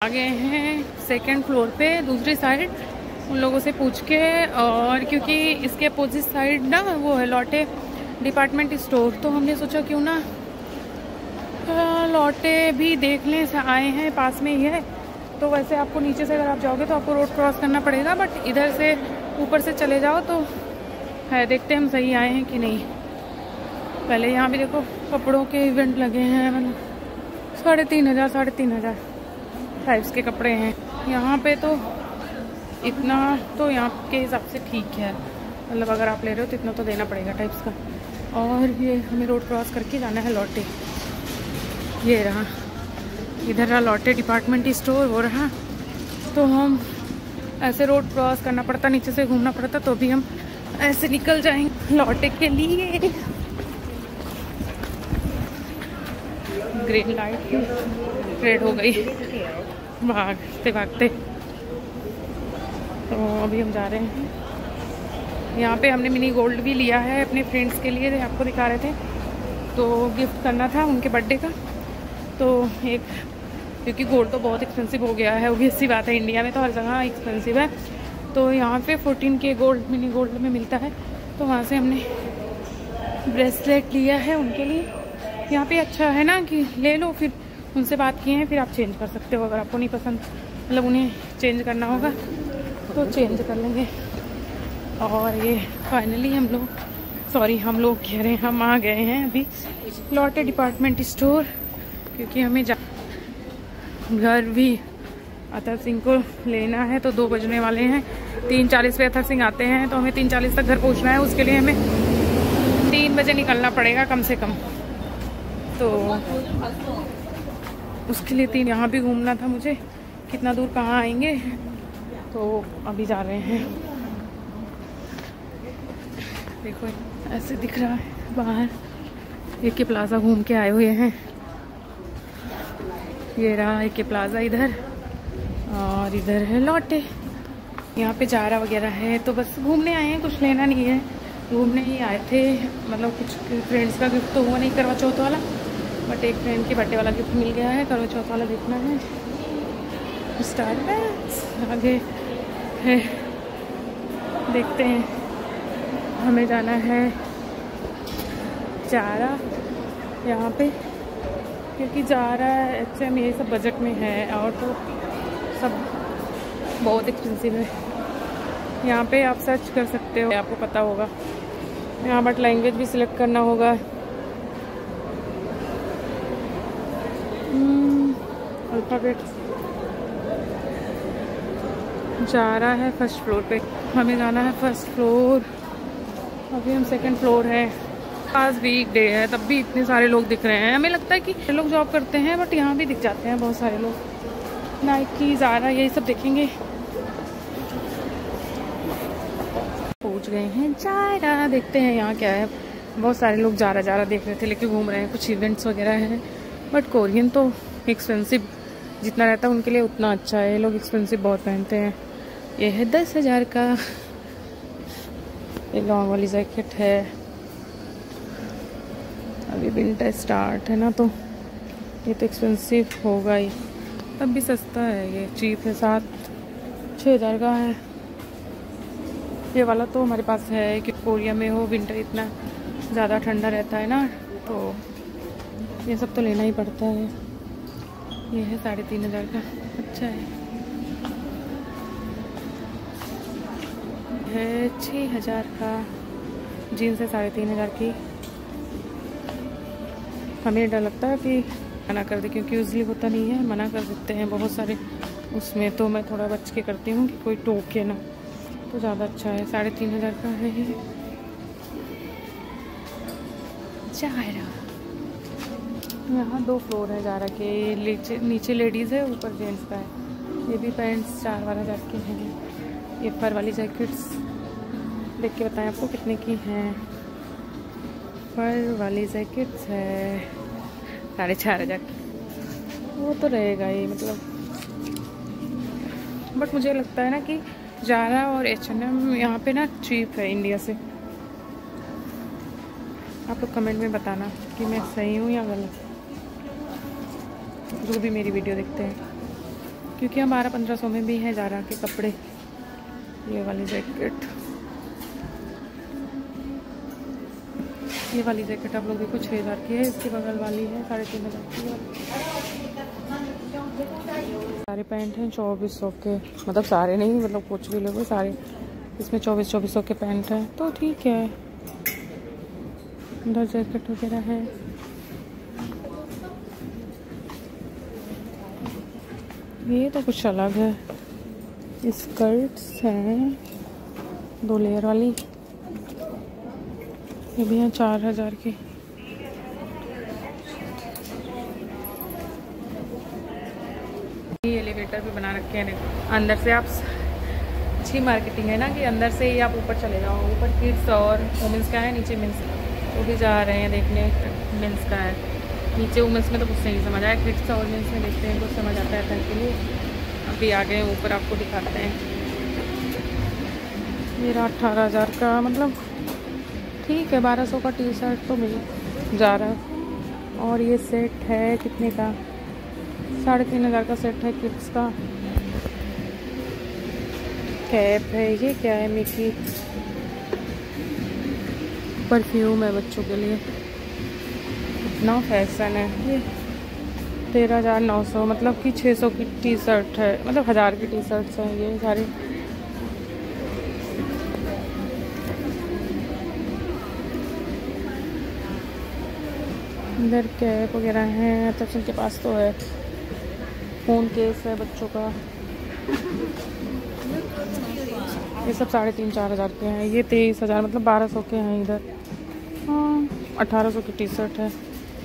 आ गए हैं second floor पे दूसरी साइड उन लोगों से पूछ के। और क्योंकि इसके अपोजिट साइड ना वो है लॉटे डिपार्टमेंट स्टोर, तो हमने सोचा क्यों ना लॉटे भी देख लें। आए हैं पास में ही है, तो वैसे आपको नीचे से अगर आप जाओगे तो आपको रोड क्रॉस करना पड़ेगा, बट इधर से ऊपर से चले जाओ तो है। देखते हैं हम सही आए हैं कि नहीं। पहले यहाँ भी देखो कपड़ों के इवेंट लगे हैं, मतलब 3,500 टाइप्स के कपड़े हैं यहाँ पे। तो इतना तो यहाँ के हिसाब से ठीक है, मतलब अगर आप ले रहे हो तो इतना तो देना पड़ेगा टाइप्स का। और ये हमें रोड क्रॉस करके जाना है लॉटे। ये रहा, इधर रहा लॉटे डिपार्टमेंट स्टोर वो रहा। तो हम ऐसे रोड क्रॉस करना पड़ता, नीचे से घूमना पड़ता, तो भी हम ऐसे निकल जाएंगे लॉटे के लिए। ग्रीन लाइट रेड हो गई भागते भागते। तो अभी हम जा रहे हैं। यहाँ पे हमने मिनी गोल्ड भी लिया है अपने फ्रेंड्स के लिए, आपको दिखा रहे थे। तो गिफ्ट करना था उनके बर्थडे का। तो एक, क्योंकि गोल्ड तो बहुत एक्सपेंसिव हो गया है, ऑब्वियस सी बात है, इंडिया में तो हर जगह एक्सपेंसिव है। तो यहाँ पे 14K गोल्ड मिनी गोल्ड में मिलता है, तो वहाँ से हमने ब्रेसलेट लिया है उनके लिए। यहाँ पे अच्छा है ना कि ले लो, फिर उनसे बात किए हैं, फिर आप चेंज कर सकते हो। अगर आपको नहीं पसंद, मतलब उन्हें चेंज करना होगा तो चेंज कर लेंगे। और ये फाइनली हम लोग कह रहे हैं, हम आ गए हैं अभी लॉटे डिपार्टमेंट स्टोर, क्योंकि हमें घर भी अतर सिंह को लेना है। तो 2 बजने वाले हैं, 3:40 पे अतर सिंह आते हैं, तो हमें 3:40 तक घर पहुंचना है। उसके लिए हमें 3 बजे निकलना पड़ेगा कम से कम। तो उसके लिए 3 यहाँ भी घूमना था मुझे, कितना दूर कहाँ आएंगे। तो अभी जा रहे हैं। देखो ऐसे दिख रहा है बाहर, AK प्लाजा घूम के आए हुए हैं। ये रहा AK प्लाजा इधर, और इधर है लॉटे। यहाँ पे जारा वगैरह है, तो बस घूमने आए हैं, कुछ लेना नहीं है, घूमने ही आए थे। मतलब कुछ फ्रेंड्स का गिफ्ट तो हुआ नहीं करवा चौथ वाला, बट एक फ्रेंड के बर्थडे वाला गिफ्ट मिल गया है, करवा चौथ वाला देखना है। स्टारबक्स आगे है, देखते हैं। हमें जाना है जारा यहाँ पे, क्योंकि जारा HM ये सब बजट में है, और तो सब बहुत एक्सपेंसिव है। यहाँ पे आप सर्च कर सकते हो, आपको पता होगा यहाँ, बट लैंग्वेज भी सिलेक्ट करना होगा। अल्फ़ाबेट जा रहा है फर्स्ट फ्लोर पे, हमें जाना है फर्स्ट फ्लोर। अभी हम सेकंड फ्लोर है। आज वीक डे है, तब भी इतने सारे लोग दिख रहे हैं। हमें लगता है कि लोग जॉब करते हैं, बट यहाँ भी दिख जाते हैं बहुत सारे लोग। नाइकी, ज़ारा, यही सब देखेंगे। पहुँच गए हैं जारा, देखते हैं यहाँ क्या है। बहुत सारे लोग जारा देख रहे थे, लेके घूम रहे हैं, कुछ इवेंट्स वगैरह हैं। बट कोरियन तो एक्सपेंसिव जितना रहता है उनके लिए उतना अच्छा है, ये लोग एक्सपेंसिव बहुत पहनते हैं। ये है 10,000 का, ये लॉन्ग वाली जैकेट है। अभी विंटर स्टार्ट है ना, तो ये तो एक्सपेंसिव होगा ही, तब भी सस्ता है, ये चीप है, 7-6 हज़ार का है। ये वाला तो हमारे पास है कि कोरिया में हो विंटर इतना ज़्यादा ठंडा रहता है ना, तो ये सब तो लेना ही पड़ता है। ये है 3,500 का, अच्छा है 6,000 का। जीन्स है 3,500 की। हमें डर लगता है कि मना कर दे, क्योंकि यूजली होता नहीं है, मना कर देते हैं बहुत सारे उसमें। तो मैं थोड़ा बच के करती हूँ कि कोई टोके ना, तो ज़्यादा अच्छा है। 3,500 का है ये जारा। यहाँ 2 फ्लोर है जारा के, नीचे लेडीज़ है, ऊपर जेंट्स का है। ये भी पैंट्स 4-4 हज़ार के हैं। ये फर वाली जैकेट्स देख के बताएं आपको कितने की हैं। फर वाली जैकेट्स है 4,500 की, वो तो रहेगा ही, मतलब। बट मुझे लगता है ना कि जारा और H&M यहाँ पे ना चीप है इंडिया से। आप लोग कमेंट में बताना कि मैं सही हूँ या गलत, जो भी मेरी वीडियो देखते हैं। क्योंकि हम 1200-1500 में भी हैं ज़ारा के कपड़े। ये वाली जैकेट, ये वाली जैकेट आप लोग देखो 6000 की है। इसके बगल वाली है 3500 की। सारे पैंट हैं 2400 के, मतलब सारे नहीं, मतलब कुछ भी लोग सारे इसमें 2400 के पैंट हैं, तो ठीक है। अंदर जैकेट वगैरह है। ये तो कुछ अलग है। स्कर्ट्स हैं 2 लेयर वाली, ये भी हैं 4000 की। ये एलिवेटर भी बना रखे हैं अंदर से। आप अच्छी मार्केटिंग है ना कि अंदर से ही आप ऊपर चले जाओ। ऊपर किड्स और वुमेंस का है, नीचे मेंस, वो भी जा रहे हैं देखने। मेंस का है नीचे, वुमेंस में तो कुछ नहीं समझ आया, किड्स और मेंस में देखते हैं कुछ समझ आता है घर के लिए। अभी आ गए ऊपर, आपको दिखाते हैं। मेरा 18000 का, मतलब ठीक है। 1200 का टी शर्ट तो मिल जा रहा है। और ये सेट है कितने का? 3500 का सेट है किड्स का। कैप है, ये क्या है? मिकी परफ्यूम है बच्चों के लिए। इतना फैशन है। ये 13900, मतलब कि 600 की टी शर्ट है, मतलब 1000 की टी शर्ट्स हैं ये सारी। इधर कैप वगैरह हैं। अच्छा, के पास तो है। फ़ोन केस है बच्चों का। ये सब 3500-4000 के हैं। ये 23000, मतलब 1200 के हैं इधर। हाँ, 1800 की टी शर्ट है।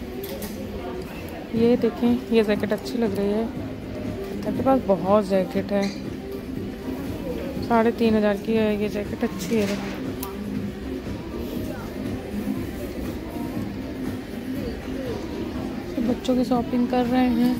ये देखें, ये जैकेट अच्छी लग रही है। मेरे पास बहुत जैकेट है। 3500 की है ये जैकेट, अच्छी है। तो बच्चों की शॉपिंग कर रहे हैं।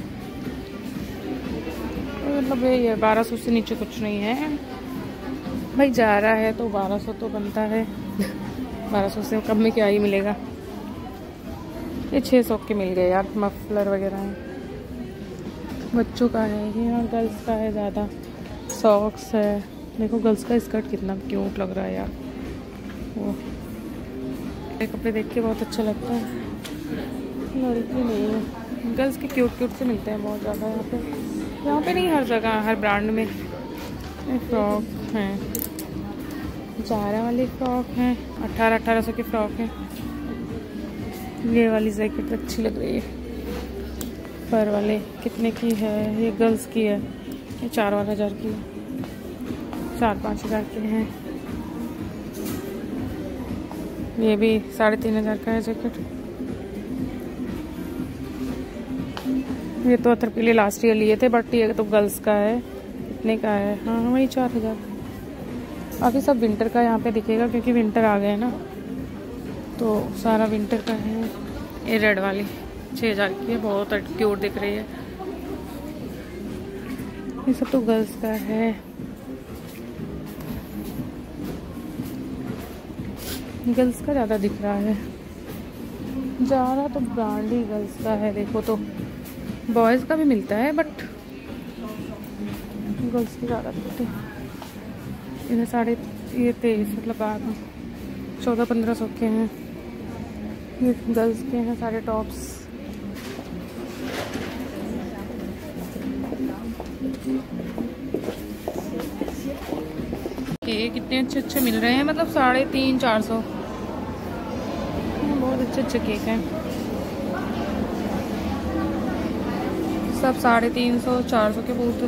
मतलब ये 1200 से नीचे कुछ नहीं है भाई। जा रहा है तो 1200 तो बनता है। 1200 से कम में क्या ही मिलेगा। ये 600 के मिल गए यार। मफलर वगैरह है बच्चों का है ये। यहाँ गर्ल्स का है ज़्यादा। सॉक्स है, देखो गर्ल्स का स्कर्ट कितना क्यूट लग रहा है यार। वो ये कपड़े देख के बहुत अच्छा लगता है। लड़की नहीं है, गर्ल्स के क्यूट से मिलते हैं बहुत ज़्यादा यहाँ पे। यहाँ पे नहीं, हर जगह, हर ब्रांड में। फ्रॉक हैं, ज़ारा वाली फ्रॉक हैं। 1800 की फ्रॉक है। ये वाली जैकेट अच्छी लग रही है। पर वाले कितने की है? ये गर्ल्स की है। ये 4000 की है। 4-5 के हैं। ये भी 3500 का है जैकेट। ये तो अतर के लिए लास्ट ईयर लिए थे, बट ये तो गर्ल्स का है। कितने का है? हाँ, वही 4000। बाकी सब विंटर का यहाँ पे दिखेगा, क्योंकि विंटर आ गए ना, तो सारा विंटर का है। ये रेड वाली 6000 की है, बहुत क्यूट दिख रही है। ये सब तो गर्ल्स का है। गर्ल्स का ज़्यादा दिख रहा है। ज़ारा तो ब्रांड ही गर्ल्स का है। देखो तो बॉयज़ का भी मिलता है, बट गर्ल्स की ज़्यादा दिखते हैं। इधर 23, मतलब 1400-1500 के हैं। ये गर्ल्स के हैं सारे टॉप्स। ये कितने अच्छे मिल रहे हैं, मतलब 350-400। बहुत अच्छे केक हैं। सब 350-400 के बहुत,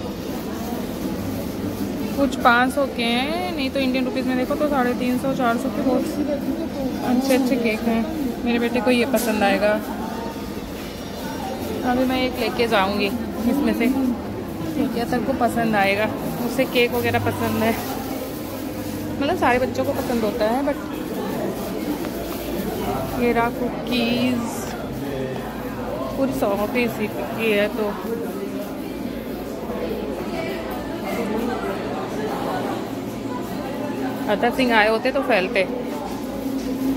कुछ 500 के हैं। नहीं तो इंडियन रुपीज़ में देखो तो 350-400 के बहुत अच्छे केक हैं। मेरे बेटे को ये पसंद आएगा। अभी मैं एक लेके जाऊंगी इसमें से, ठीक है? सबको पसंद आएगा। उसे केक वगैरह पसंद है, मतलब सारे बच्चों को पसंद होता है। बट ये रहा कुकीज़, पूरी 100 पीस की है। तो अतर सिंह आए होते तो फैलते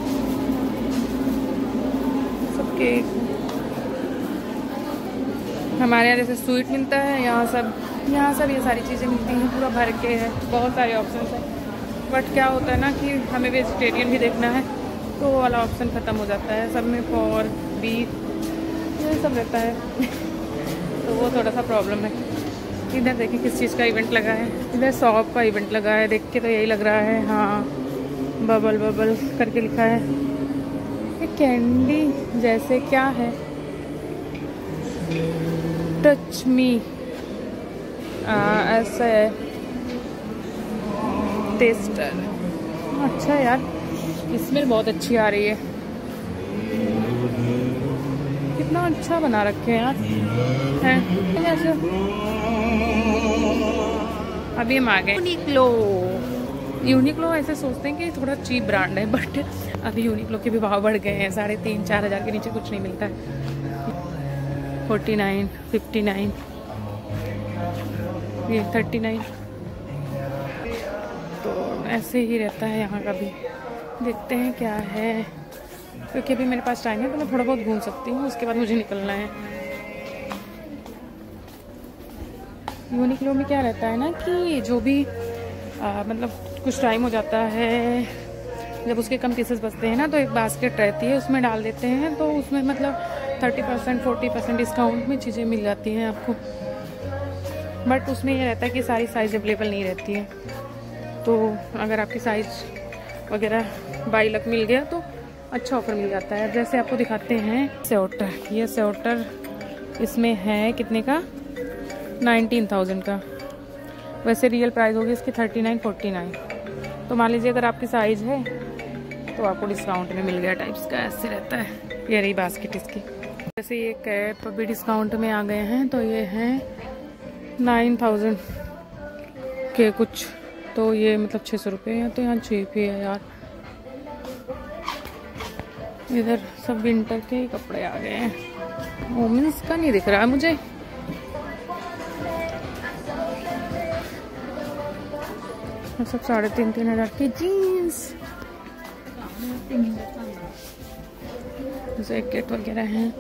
सबके। हमारे यहाँ जैसे स्वीट मिलता है, यहाँ सब ये सारी चीज़ें मिलती हैं, पूरा भर के है, बहुत सारे ऑप्शन हैं। बट क्या होता है ना कि हमें वेजिटेरियन भी देखना है तो वो वाला ऑप्शन ख़त्म हो जाता है, सब में पॉर्क बीफ ये सब रहता है तो वो थोड़ा सा प्रॉब्लम है। इधर देखिए किस चीज़ का इवेंट लगा है, इधर शॉप का इवेंट लगा है, देख के तो यही लग रहा है। हाँ, बबल बबल करके लिखा है, ये कैंडी जैसे क्या है, टच मी ऐसा है, टेस्टर। अच्छा यार, स्मेल बहुत अच्छी आ रही है, कितना अच्छा बना रखे हैं यार है जैसे। अभी हम आ गए यूनिक्लो ऐसे सोचते हैं कि थोड़ा चीप ब्रांड है, बट अभी यूनिक्लो के भी भाव बढ़ गए हैं, 3,500-4 हज़ार के नीचे कुछ नहीं मिलता है। 49, 59, ये 39, तो ऐसे ही रहता है यहाँ का भी। देखते हैं क्या है, क्योंकि अभी मेरे पास टाइम है तो मैं थोड़ा बहुत घूम सकती हूँ, उसके बाद मुझे निकलना है। यूनिक्लो में क्या रहता है ना कि जो भी मतलब कुछ टाइम हो जाता है, जब उसके कम पीसेस बचते हैं ना तो एक बास्केट रहती है उसमें डाल देते हैं, तो उसमें मतलब 30% 40% डिस्काउंट में चीज़ें मिल जाती हैं आपको। बट उसमें ये रहता है कि सारी साइज़ अवेलेबल नहीं रहती है, तो अगर आपकी साइज़ वगैरह बाई लक मिल गया तो अच्छा ऑफर मिल जाता है। जैसे आपको दिखाते हैं स्वेटर, ये स्वेटर इसमें है कितने का, 19,000 का। वैसे रियल प्राइस होगी इसकी 39-49। तो मान लीजिए अगर आपकी साइज़ है तो आपको डिस्काउंट में मिल गया टाइप्स का, ऐसे रहता है। ये रही बास्केट इसकी। जैसे ये कैप अभी डिस्काउंट में आ गए हैं तो ये हैं 9,000 के कुछ, तो ये मतलब 600 रुपये है, तो यहाँ चीप ही है यार। इधर सब विंटर के कपड़े आ गए हैं, वोमेंस का नहीं दिख रहा है मुझे। सब 3,500 हज़ार के जीन्स, जैकेट वगैरह हैं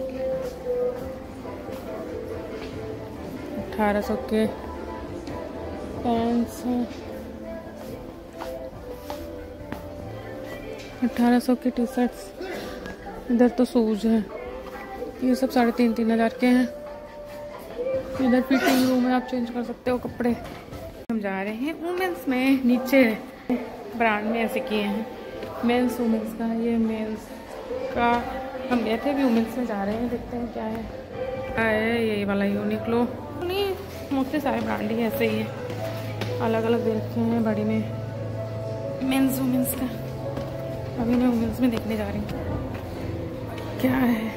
1800 के, पैंट्स हैं 1800 के, टी शर्ट्स। इधर तो शूज है, ये सब 3,500 हज़ार के हैं। इधर फिटिंग रूम है, आप चेंज कर सकते हो कपड़े। हम जा रहे हैं वुमेंस में, नीचे ब्रांड में ऐसे किए हैं, मेंस वुमेंस का। ये मेंस का हम गए थे, अभी वुमेंस में जा रहे हैं, देखते हैं क्या है। यही वाला यूनिक्लो नहीं, मोस्टली सारे ब्रांड ही ऐसे ही है, अलग अलग दे रखे हैं बड़ी में। मेंस वुमेंस का अभी मैं वुमेंस में देखने जा रही हूँ क्या है,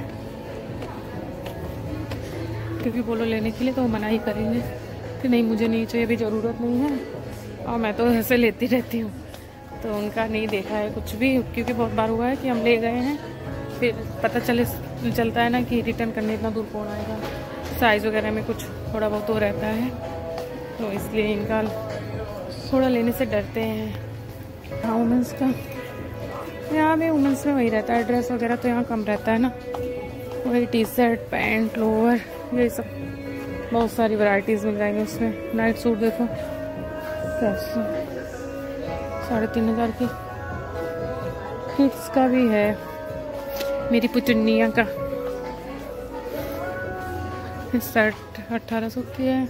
क्योंकि बोलो लेने के लिए तो मना ही करेंगे कि नहीं मुझे नहीं चाहिए, अभी ज़रूरत नहीं है, और मैं तो ऐसे लेती रहती हूँ। तो उनका नहीं देखा है कुछ भी, क्योंकि बहुत बार हुआ है कि हम ले गए हैं फिर पता चलता है ना कि रिटर्न करने इतना दूर कौन आएगा, साइज़ वगैरह में कुछ थोड़ा बहुत तो रहता है, तो इसलिए इनका थोड़ा लेने से डरते हैं। हाँ, वुमेंस का यहाँ भी वुमेंस में वही रहता है, ड्रेस वगैरह तो यहाँ कम रहता है ना, वही टी शर्ट पैंट लोअर ये सब, बहुत सारी वैरायटीज़ मिल जाएंगी उसमें। नाइट सूट देखो कैसे 3,500 की। किड्स का भी है, मेरी पुचुन्निया का शर्ट 1,800 की है।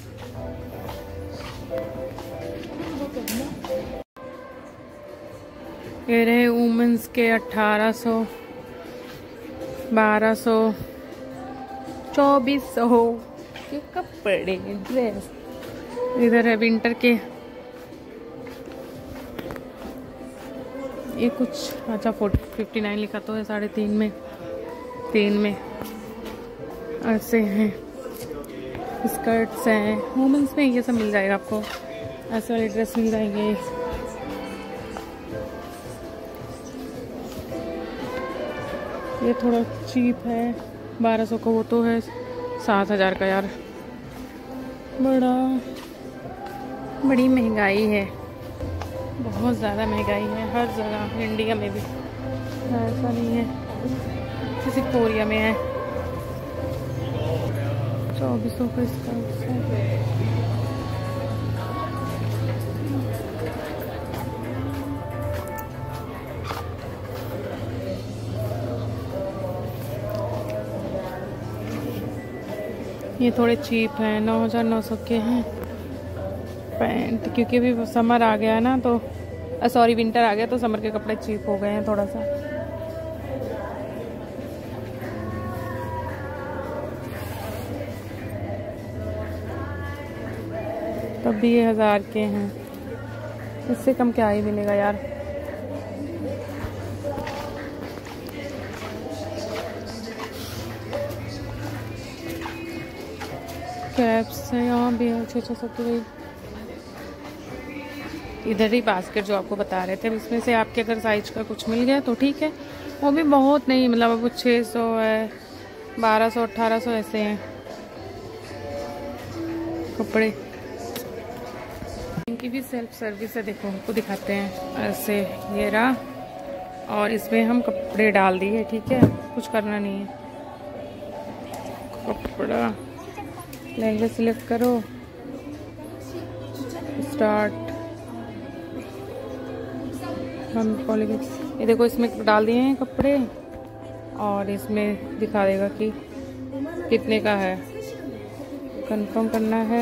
ये रहे वुमेंस के 1,800, 1,200, 2,400 के कपड़े ड्रेस। इधर है विंटर के, ये कुछ अच्छा 59 लिखा तो है, 3.5 में 3 में ऐसे हैं। स्कर्ट्स हैं वुमेंस में, ये सब मिल जाएगा आपको, ऐसे वाले ड्रेस मिल जाएंगे। ये थोड़ा चीप है, 1,200 का, वो तो है 7,000 का यार। बड़ी महंगाई है, बहुत ज़्यादा महंगाई है हर जगह, इंडिया में भी ऐसा नहीं है, किसी कोरिया में है। 2400 का इसका। ये थोड़े चीप हैं, 9900 के हैं पैंट, क्योंकि अभी समर आ गया है ना, तो सॉरी विंटर आ गया, तो समर के कपड़े चीप हो गए हैं थोड़ा सा। तब भी ये 1000 के हैं, इससे कम क्या ही मिलेगा यार। कैप्स है यहाँ भी, अच्छा अच्छा सब। तो इधर ही बास्केट जो आपको बता रहे थे, इसमें से आपके अगर साइज का कुछ मिल गया तो ठीक है, वो भी बहुत नहीं, मतलब अब 600 है, 1200 1800 ऐसे हैं कपड़े। इनकी भी सेल्फ सर्विस है, देखो हमको दिखाते हैं ऐसे, ये रहा, और इसमें हम कपड़े डाल दिए, ठीक है, कुछ करना नहीं है। कपड़ा लहंगा सिलेक्ट करो, स्टार्ट, हम पॉलीबैग, ये देखो इसमें डाल दिए हैं कपड़े, और इसमें दिखा देगा कि कितने का है, कंफर्म करना है।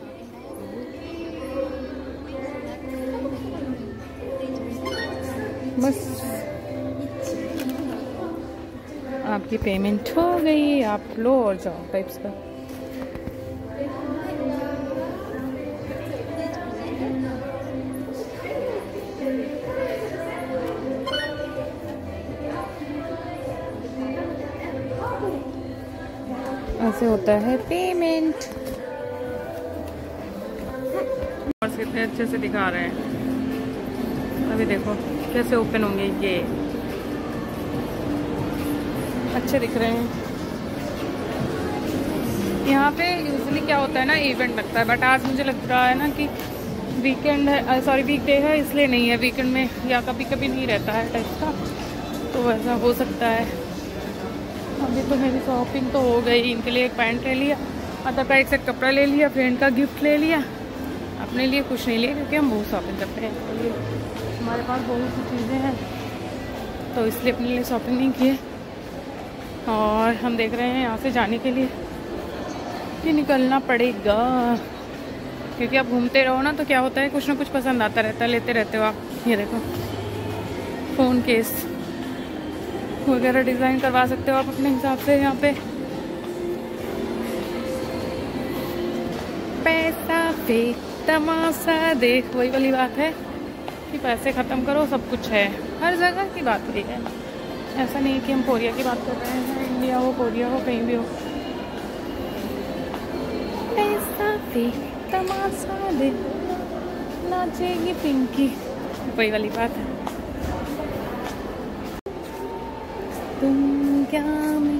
बस आपकी पेमेंट हो गई, आप लो और जाओ टाइप्स का। ऐसे होता है पेमेंट। और कितने अच्छे से दिखा रहे हैं, अभी देखो कैसे ओपन होंगे, ये अच्छे दिख रहे हैं। यहाँ पे यूजुअली क्या होता है ना, इवेंट लगता है, बट आज मुझे लग रहा है ना कि वीकेंड है, सॉरी वीकडे है, इसलिए नहीं है। वीकेंड में या कभी कभी नहीं रहता है टाइप का, तो ऐसा हो सकता है। अभी तो मेरी शॉपिंग तो हो गई, इनके लिए एक पैंट ले लिया, अदर का एक सेट कपड़ा ले लिया, फ्रेंड का गिफ्ट ले लिया, अपने लिए कुछ नहीं लिया क्योंकि हम बहुत शॉपिंग करते हैं, इसलिए हमारे पास बहुत सी चीज़ें हैं, तो इसलिए अपने लिए शॉपिंग नहीं किए। और हम देख रहे हैं यहाँ से जाने के लिए कि निकलना पड़ेगा, क्योंकि आप घूमते रहो ना तो क्या होता है, कुछ ना कुछ पसंद आता रहता है, लेते रहते हो आप। ये देखो फ़ोन केस वगैरह डिज़ाइन करवा सकते हो आप अपने हिसाब से। यहाँ पे पैसा पे तमाशा देख, वही वाली बात है कि पैसे ख़त्म करो, सब कुछ है, हर जगह की बात वही है। ऐसा नहीं कि हम कोरिया की बात कर रहे हैं, इंडिया हो, कोरिया हो, कहीं भी हो, पैसा पे तमाशा दे, नाचेगी पिंकी, वही वाली बात है। तुम क्या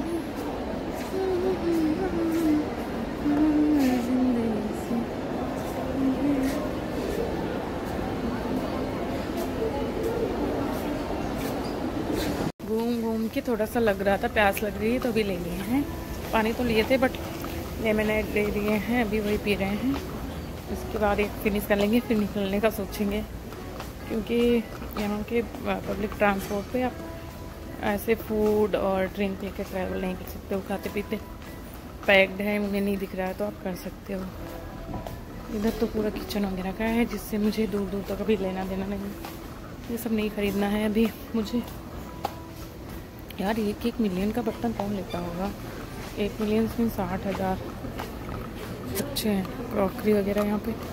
घूम घूम के थोड़ा सा लग रहा था, प्यास लग रही है तो अभी ले लिए हैं। पानी तो लिए थे बट ये मैंने ले लिए हैं, अभी वही पी रहे हैं। इसके बाद एक फिनिश कर लेंगे, फिर निकलने का सोचेंगे, क्योंकि यहाँ के पब्लिक ट्रांसपोर्ट पे आप ऐसे फूड और ड्रिंक लेके ट्रैवल नहीं कर सकते हो, खाते पीते पैक्ड है, मुझे नहीं दिख रहा है तो आप कर सकते हो। इधर तो पूरा किचन वगैरह का है, जिससे मुझे दूर दूर तक अभी लेना देना नहीं, ये सब नहीं खरीदना है अभी मुझे। यार 1 मिलियन का बर्तन कौन लेता होगा, 1 मिलियन में 60,000 अच्छे हैं। क्रॉकरी वगैरह यहाँ पे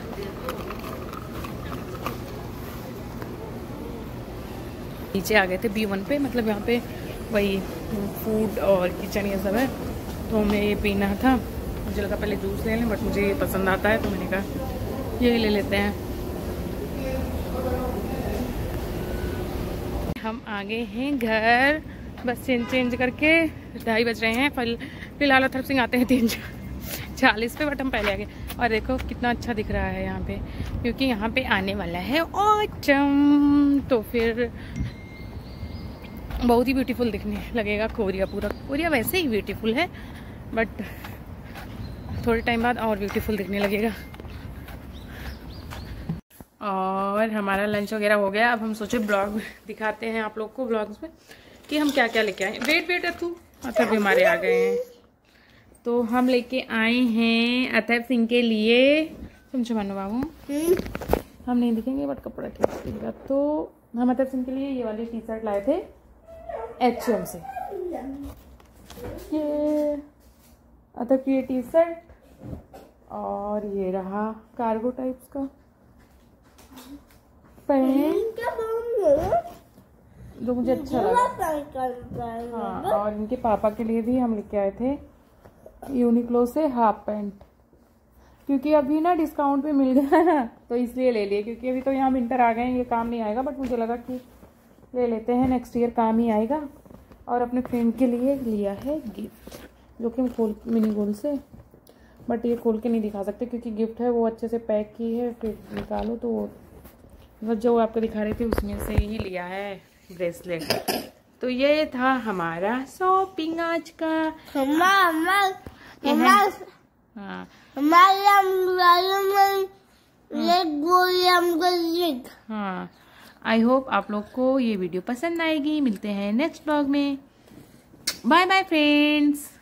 नीचे आ गए थे B1 पे, मतलब यहाँ पे वही फूड और किचन ये सब है, तो हमें ये पीना था। मुझे लगा पहले जूस ले लें, बट मुझे ये पसंद आता है तो मैंने कहा यही ले लेते हैं। हम आ गए हैं घर, बस चेंज करके 2:30 बज रहे हैं। फिलहाल अथर्व सिंह आते हैं 3:40 पे, बट हम पहले आ गए। और देखो कितना अच्छा दिख रहा है यहाँ पे, क्योंकि यहाँ पे आने वाला है ऑटम, तो फिर बहुत ही ब्यूटीफुल दिखने लगेगा कोरिया। पूरा कोरिया वैसे ही ब्यूटीफुल है, बट थोड़े टाइम बाद और ब्यूटीफुल दिखने लगेगा। और हमारा लंच वगैरह हो गया। अब हम सोचे ब्लॉग दिखाते हैं आप लोग को, ब्लॉग्स में कि हम क्या क्या लेके आए। वेट वेट अथु, अथर्व भी हमारे आ गए हैं। तो हम लेके आए हैं अथर्व सिंह के लिए, समझो मानो बाबू, हम नहीं दिखेंगे बट कपड़ा ठीक दिखेगा। तो हम अथर्व सिंह के लिए ये वाली टी शर्ट लाए थे H&M से। ये अथर्व की ये टी शर्ट और ये रहा कार्गो टाइप्स का पैंट जो मुझे अच्छा लगा। हाँ, और इनके पापा के लिए भी हम लेके आए थे यूनिक्लो से हाफ पैंट, क्योंकि अभी ना डिस्काउंट पे मिल गया ना तो इसलिए ले लिए। क्योंकि अभी तो यहाँ विंटर आ गए हैं, ये काम नहीं आएगा, बट मुझे लगा कि ले लेते हैं, नेक्स्ट ईयर काम ही आएगा। और अपने फ्रेंड के लिए लिया है गिफ्ट, जो कि हम मिनी गोल्ड से, बट ये खोल के नहीं दिखा सकते क्योंकि गिफ्ट है, वो अच्छे से पैक की है, फिर निकालो तो वो जो आपको दिखा रहे थे उसमें से ही लिया है ब्रेसलेट। तो ये था हमारा शॉपिंग आज का। हाँ, आई होप आप लोग को ये वीडियो पसंद आएगी। मिलते हैं नेक्स्ट ब्लॉग में। Bye bye friends.